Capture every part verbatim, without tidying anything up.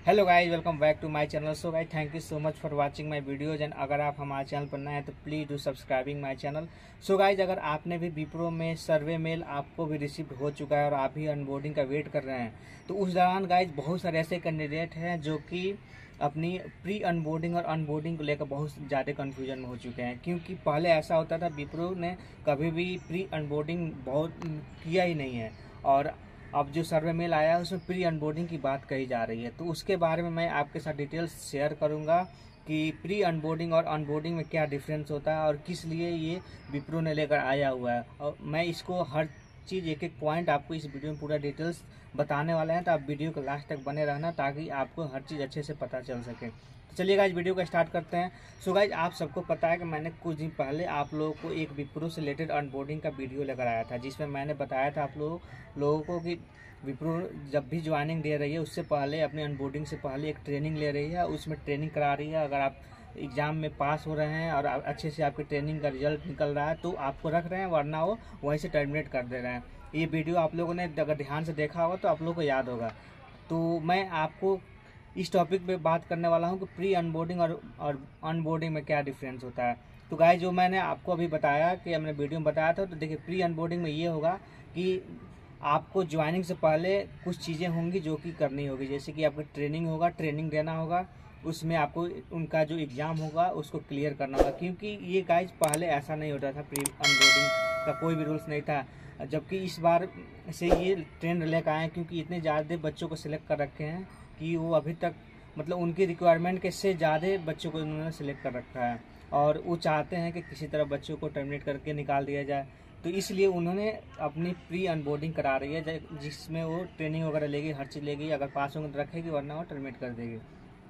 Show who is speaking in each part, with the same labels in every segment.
Speaker 1: Hello guys, welcome back to my channel. So guys, thank you so much for watching my videos and अगर आप हमारे channel पर नए हैं तो please do subscribing my channel. So guys, अगर आपने भी विप्रो में सर्वे मेल आपको भी रिसीव हो चुका है और आप भी अनबोर्डिंग का वेट कर रहे हैं, तो उस दौरान गाइज बहुत सारे ऐसे कैंडिडेट हैं जो कि अपनी प्री अनबोर्डिंग और अनबोर्डिंग को लेकर बहुत ज़्यादा कन्फ्यूजन में हो चुके हैं। क्योंकि पहले ऐसा होता था, विप्रो ने कभी भी प्री अनबोर्डिंग बहुत किया ही नहीं है और अब जो सर्वे मेल आया है उसमें प्री अनबोर्डिंग की बात कही जा रही है। तो उसके बारे में मैं आपके साथ डिटेल्स शेयर करूंगा कि प्री अनबोर्डिंग और अनबोर्डिंग में क्या डिफरेंस होता है और किस लिए ये विप्रो ने लेकर आया हुआ है। और मैं इसको हर चीज़ एक एक पॉइंट आपको इस वीडियो में पूरा डिटेल्स बताने वाले हैं, तो आप वीडियो को लास्ट तक बने रहना ताकि आपको हर चीज़ अच्छे से पता चल सके। तो चलिए गाइज, वीडियो को स्टार्ट करते हैं। सो गाइज, आप सबको पता है कि मैंने कुछ दिन पहले आप लोगों को एक विप्रो से रिलेटेड अनबोर्डिंग का वीडियो लेकर आया था, जिसमें मैंने बताया था आप लोग लोगों को कि विप्रो जब भी ज्वाइनिंग दे रही है उससे पहले अपनी अनबोर्डिंग से पहले एक ट्रेनिंग ले रही है, उसमें ट्रेनिंग करा रही है। अगर आप एग्ज़ाम में पास हो रहे हैं और अच्छे से आपकी ट्रेनिंग का रिजल्ट निकल रहा है तो आपको रख रहे हैं, वरना वो वहीं से टर्मिनेट कर दे रहे हैं। ये वीडियो आप लोगों ने अगर ध्यान से देखा होगा तो आप लोगों को याद होगा। तो मैं आपको इस टॉपिक पे बात करने वाला हूँ कि प्री अनबोर्डिंग और, और अनबोर्डिंग में क्या डिफरेंस होता है। तो गाइस, जो मैंने आपको अभी बताया कि हमने वीडियो में बताया था, तो देखिए प्री अनबोर्डिंग में ये होगा कि आपको ज्वाइनिंग से पहले कुछ चीज़ें होंगी जो कि करनी होगी, जैसे कि आपकी ट्रेनिंग होगा, ट्रेनिंग देना होगा, उसमें आपको उनका जो एग्ज़ाम होगा उसको क्लियर करना होगा। क्योंकि ये गाइस पहले ऐसा नहीं होता था, प्री अनबोर्डिंग का कोई भी रूल्स नहीं था, जबकि इस बार से ये ट्रेंड लेकर आए हैं क्योंकि इतने ज़्यादा बच्चों को सिलेक्ट कर रखे हैं कि वो अभी तक मतलब उनकी रिक्वायरमेंट के से ज़्यादा बच्चों को उन्होंने सिलेक्ट कर रखा है और वो चाहते हैं कि किसी तरह बच्चों को टर्मिनेट करके निकाल दिया जाए। तो इसलिए उन्होंने अपनी प्री अनबोर्डिंग करा रही है, जिसमें वो ट्रेनिंग वगैरह लेगी, हर चीज़ लेगी। अगर पास होंगे तो रखेगी, वरना वो टर्मिनेट कर देगी।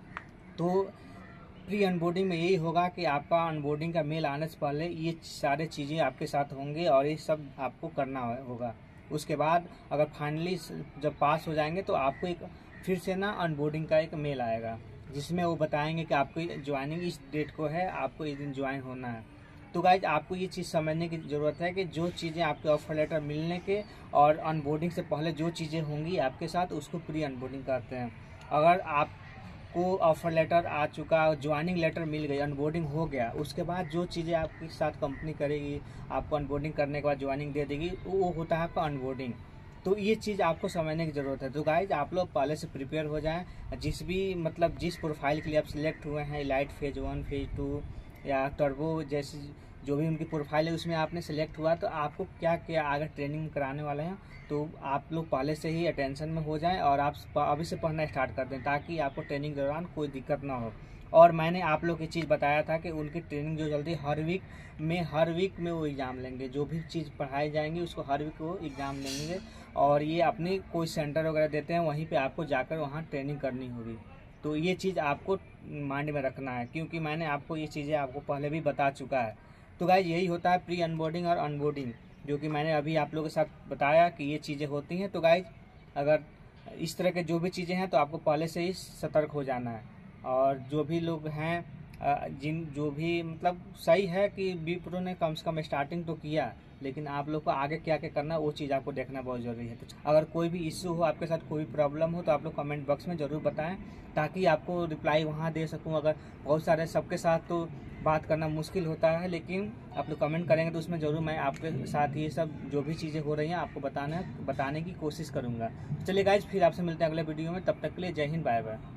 Speaker 1: तो प्री अनबोर्डिंग में यही होगा कि आपका अनबोर्डिंग का मेल आने से पहले ये सारे चीज़ें आपके साथ होंगे और ये सब आपको करना होगा। उसके बाद अगर फाइनली जब पास हो जाएंगे तो आपको एक फिर से ना अनबोर्डिंग का एक मेल आएगा, जिसमें वो बताएंगे कि आपको ज्वाइनिंग इस डेट को है, आपको इस दिन ज्वाइन होना है। तो गाइज, आपको ये चीज़ समझने की ज़रूरत है कि जो चीज़ें आपके ऑफर लेटर मिलने के और अनबोर्डिंग से पहले जो चीज़ें होंगी आपके साथ, उसको प्री अनबोर्डिंग करते हैं। अगर आपको ऑफर लेटर आ चुका, ज्वाइनिंग लेटर मिल गई, अनबोर्डिंग हो गया, उसके बाद जो चीज़ें आपके साथ कंपनी करेगी, आपको अनबोर्डिंग करने के बाद ज्वाइनिंग दे देगी, वो होता है आपका अनबोर्डिंग। तो ये चीज़ आपको समझने की ज़रूरत है। तो गाइज, आप लोग पहले से प्रिपेयर हो जाएं। जिस भी मतलब जिस प्रोफाइल के लिए आप सिलेक्ट हुए हैं, lite phase one, phase two या टर्बो, जैसी जो भी उनकी प्रोफाइल है उसमें आपने सेलेक्ट हुआ, तो आपको क्या क्या आगे ट्रेनिंग कराने वाले हैं, तो आप लोग पहले से ही अटेंशन में हो जाएं और आप अभी से पढ़ना स्टार्ट कर दें ताकि आपको ट्रेनिंग के दौरान कोई दिक्कत ना हो। और मैंने आप लोग की चीज़ बताया था कि उनकी ट्रेनिंग जो जल्दी हर वीक में हर वीक में वो एग्ज़ाम लेंगे, जो भी चीज़ पढ़ाई जाएंगी उसको हर वीक वो एग्ज़ाम लेंगे और ये अपनी कोई सेंटर वगैरह देते हैं, वहीं पे आपको जाकर वहाँ ट्रेनिंग करनी होगी। तो ये चीज़ आपको माइंड में रखना है, क्योंकि मैंने आपको ये चीज़ें आपको पहले भी बता चुका है। तो गाइज, यही होता है प्री अनबोर्डिंग और अनबोर्डिंग, जो कि मैंने अभी आप लोगों के साथ बताया कि ये चीज़ें होती हैं। तो गाइज, अगर इस तरह के जो भी चीज़ें हैं तो आपको पहले से ही सतर्क हो जाना है। और जो भी लोग हैं, जिन जो भी मतलब सही है कि विप्रो ने कम से कम स्टार्टिंग तो किया, लेकिन आप लोग को आगे क्या क्या करना है वो चीज़ आपको देखना बहुत ज़रूरी है। तो अगर कोई भी इश्यू हो, आपके साथ कोई प्रॉब्लम हो, तो आप लोग कमेंट बॉक्स में ज़रूर बताएं ताकि आपको रिप्लाई वहाँ दे सकूँ। अगर बहुत सारे सबके साथ तो बात करना मुश्किल होता है, लेकिन आप लोग कमेंट करेंगे तो उसमें ज़रूर मैं आपके साथ ये सब जो भी चीज़ें हो रही हैं आपको बताना बताने की कोशिश करूँगा। चलिए गाइज, फिर आपसे मिलते हैं अगले वीडियो में। तब तक के लिए जय हिंद, बाय बाय।